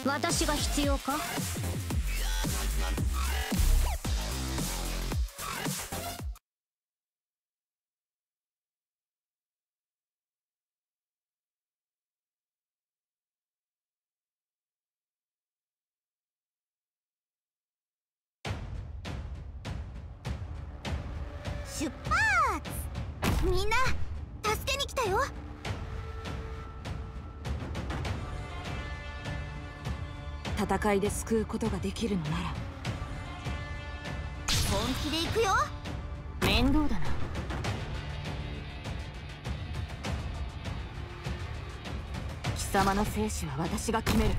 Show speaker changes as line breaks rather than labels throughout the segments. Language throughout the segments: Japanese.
私が必要か？
出発！みんな助けに来たよ。
戦いで救うことができるのなら
本気で行くよ。
面倒だな。貴様の生死は私が決める。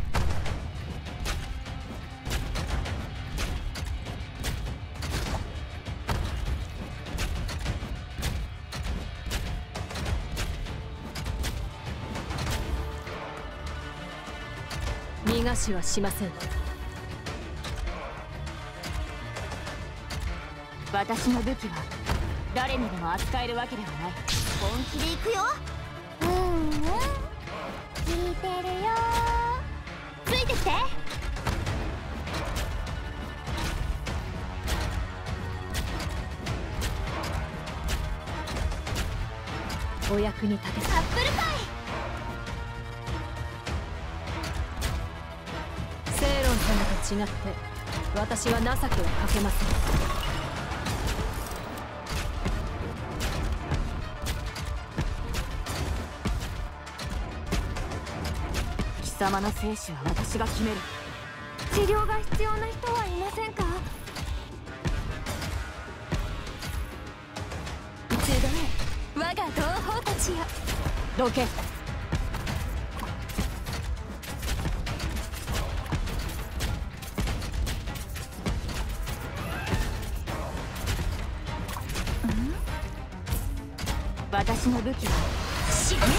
逃がしはしません。私の武器は誰にでも扱えるわけではない。
本気で行くよ。聞いてるよ。ついてきて。
お役に立て
アップルパイ。
正論様と違って私は情けはかけません。貴様の生死は私が決める。
治療が必要な人はいませんか？集え我が同胞たちよ。
どけ。私の武器は死ね。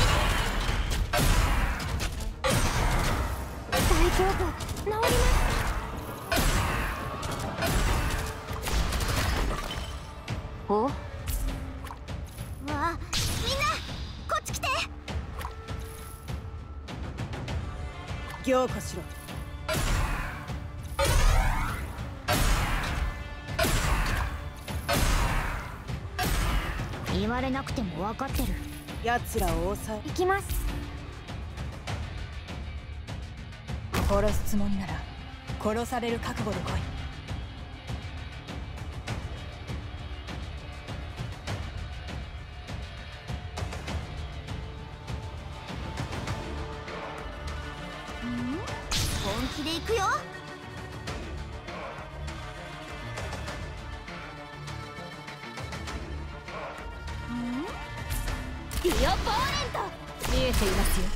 大丈夫、治ります。
お？
わあ、みんなこっち来て。
凝固しろ。
言われなくても分かってる。
奴らを抑え。
行きます。
殺すつもりなら殺される覚悟で来い。
本気で行くよ。ディオポーレント。
見えていますよ。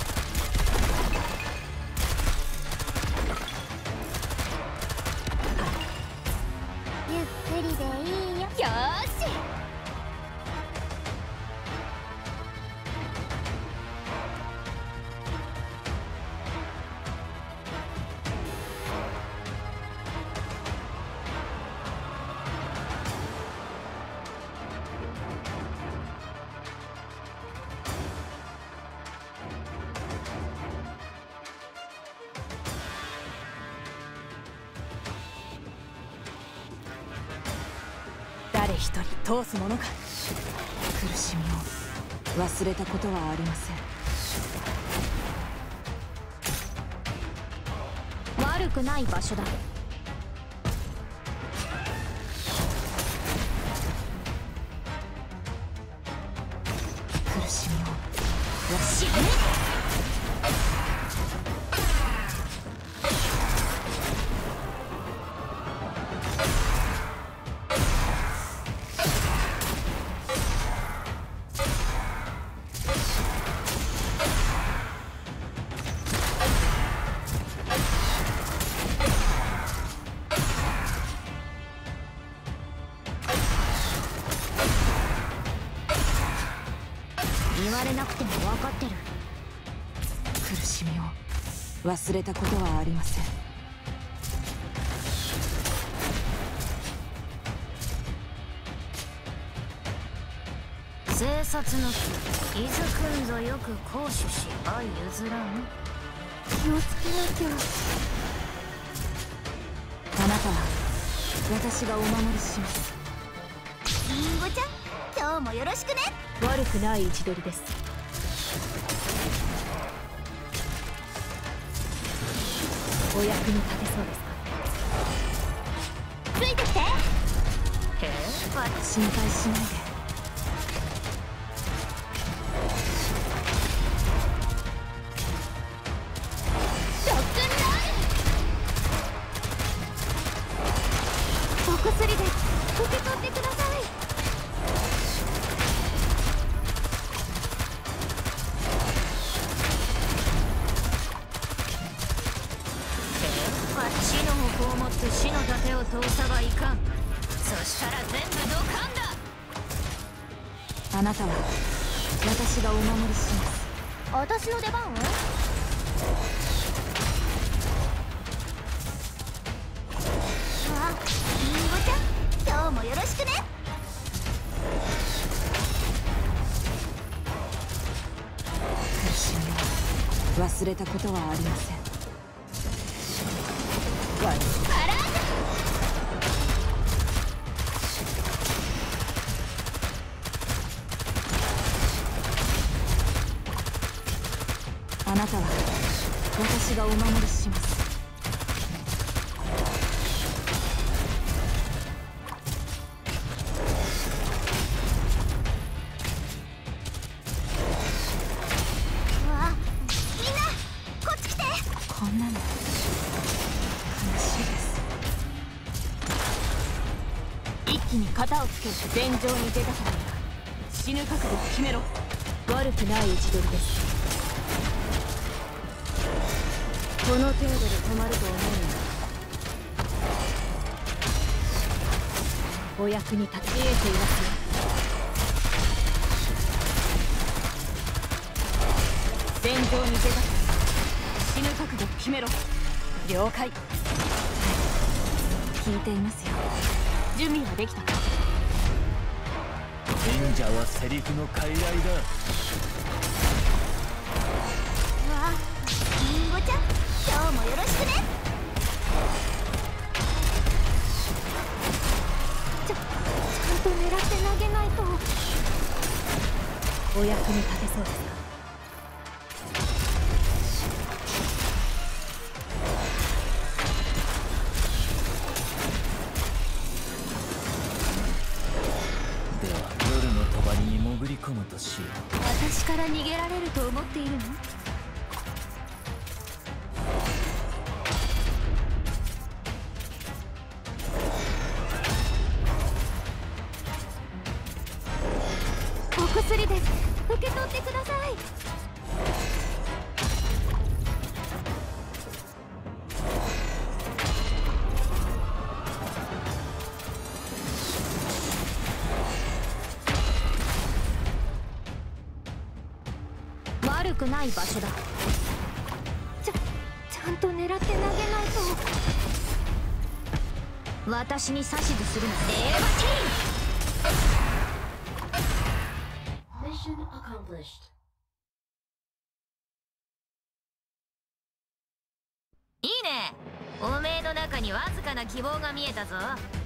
ゆっくりでいいよ。よーし。
誰一人通すものか。苦しみを忘れたことはありません。
悪くない場所だ。
苦しみを
死ね。言われなくても分かってる。
苦しみを忘れたことはありません。
生殺の日、伊豆くんぞよく行使し相譲らん。
気をつけなきゃ。
あなたは私がお守りします。
リンゴちゃん、今日もよろしくね。
悪くない位置取りです。お役に立てそうですか？
ついてきて。
心配しないで。
ロックンロール。お薬で受け取ってください。
死の矛を持って死の盾を通さばいかん。そしたら全部ドカンだ。
あなたは私がお守りします。
私の出番？あ、リンゴちゃん、今日もよろしくね。
苦しみを忘れたことはありません。あなたは私がお守りします。
うわ、みんなこっち来て。
こんなの悲しいです。一気に型をつけて戦場に出たから死ぬ覚悟を決めろ。悪くない位置取りです。この程度で止まると思うの。お役に立てていますよ。戦場に出たから死ぬ覚悟を決めろ。了解。聞いていますよ。準備はできたか？
忍者はセリフの傀儡だ。
うわ、リンゴちゃん、今日もよろしくね。ちゃんと狙って投げないと。
お役に立てそうですか？
では夜の帳に潜り込むとしよう。
私から逃げられると思っているの？
お薬です。受け取ってください。
悪くない場所だ。
ちゃんと狙って投げないと。
私に指図するな。レーバティン。 Mission accomplished。 いいね。おめえの中にわずかな希望が見えたぞ。